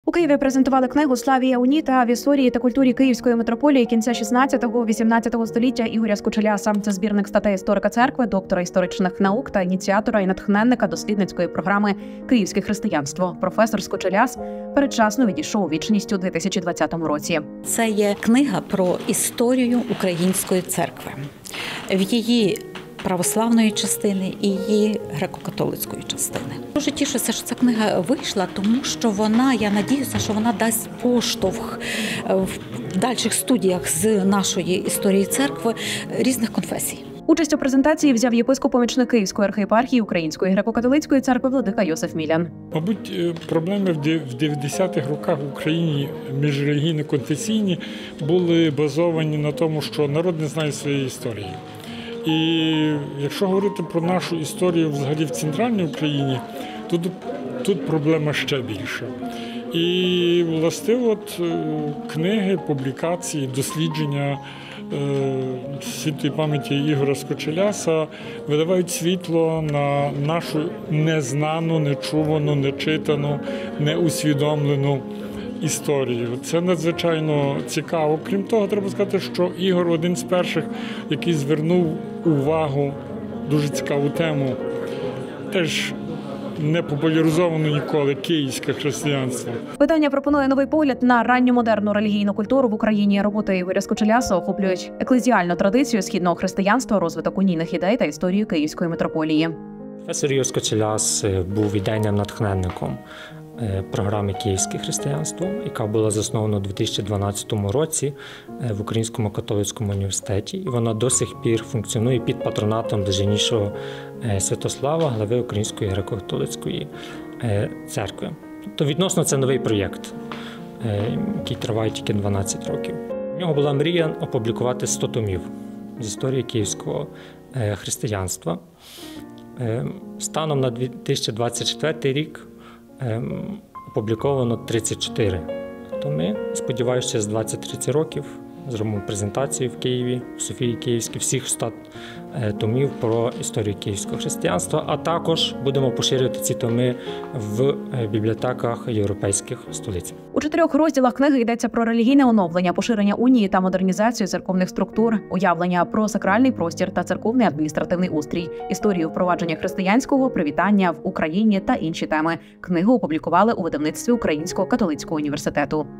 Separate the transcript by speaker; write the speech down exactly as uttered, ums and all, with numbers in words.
Speaker 1: У Києві презентували книгу «Славія Уніта» в історії та культурі Київської митрополії кінця шістнадцятого-вісімнадцятого століття Ігоря Скучеляса. Це збірник статей історика церкви, доктора історичних наук та ініціатора і натхненника дослідницької програми «Київське християнство». Професор Скучеляс передчасно відійшов у вічність у дві тисячі двадцятому році.
Speaker 2: Це є книга про історію української церкви, в її православної частини і її греко-католицької частини. Дуже тішуся, що ця книга вийшла, тому що вона, я надіюся, що вона дасть поштовх в дальших студіях з нашої історії церкви різних конфесій.
Speaker 1: Участь у презентації взяв єпископ-помічник Київської архієпархії Української греко-католицької церкви владика Йосиф Мілян.
Speaker 3: Мабуть, проблеми в дев'ятдесятих роках в Україні міжрелігійно-конфесійні були базовані на тому, що народ не знає своєї історії. І якщо говорити про нашу історію взагалі в центральній Україні, то тут проблема ще більша. І, власне, от книги, публікації, дослідження світлої пам'яті Ігоря Скучеляса видавають світло на нашу незнану, нечувану, нечитану, неусвідомлену історію. Це надзвичайно цікаво. Крім того, треба сказати, що Ігор один з перших, який звернув увагу, дуже цікаву тему, теж не популяризовано ніколи, київське християнство.
Speaker 1: Видання пропонує новий погляд на ранню модерну релігійну культуру в Україні. Роботи Ігоря Скучеляса охоплюють еклезіальну традицію східного християнства, розвиток унійних ідей та історію Київської митрополії.
Speaker 4: Професор Ігор Скучеляс був ідейним натхненником програми «Київське християнство», яка була заснована у дві тисячі дванадцятому році в Українському католицькому університеті. І вона до сих пір функціонує під патронатом блаженнішого Святослава, глави Української греко-католицької церкви. Тобто відносно це новий проєкт, який триває тільки дванадцять років. У нього була мрія опублікувати сто томів з історії київського християнства. Станом на дві тисячі двадцять четвертий рік опубліковано тридцять чотири томи. Сподіваюся, з двадцять-тридцять років зробимо презентацію в Києві, в Софії Київській, всіх ста томів про історію київського християнства, а також будемо поширювати ці томи в бібліотеках європейських столиць.
Speaker 1: У чотирьох розділах книги йдеться про релігійне оновлення, поширення унії та модернізацію церковних структур, уявлення про сакральний простір та церковний адміністративний устрій, історію впровадження християнського привітання в Україні та інші теми. Книгу опублікували у видавництві Українського католицького університету.